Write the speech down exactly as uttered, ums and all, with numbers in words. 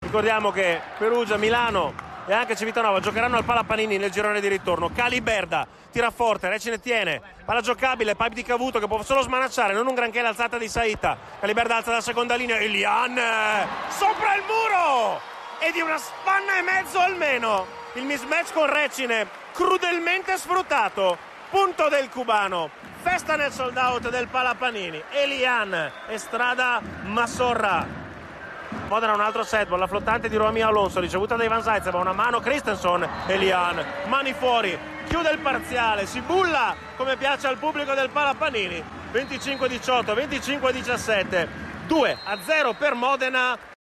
Ricordiamo che Perugia, Milano e anche Civitanova giocheranno al Palapanini nel girone di ritorno. Caliberda tira forte, Recine tiene, palla giocabile, pipe di Cavuto che può solo smanacciare, non un granché l'alzata di Saita. Caliberda alza da seconda linea, Elian sopra il muro e di una spanna e mezzo almeno. Il mismatch con Recine crudelmente sfruttato, punto del cubano. Festa nel sold out del Palapanini. Elian e Strada Massorra. Modena un altro set, la flottante di Romeo Alonso, ricevuta da Ivan Zaitsev, una mano Christensen, Elian, mani fuori, chiude il parziale, si bulla come piace al pubblico del Palapanini. venticinque a diciotto, venticinque a diciassette, due a zero per Modena.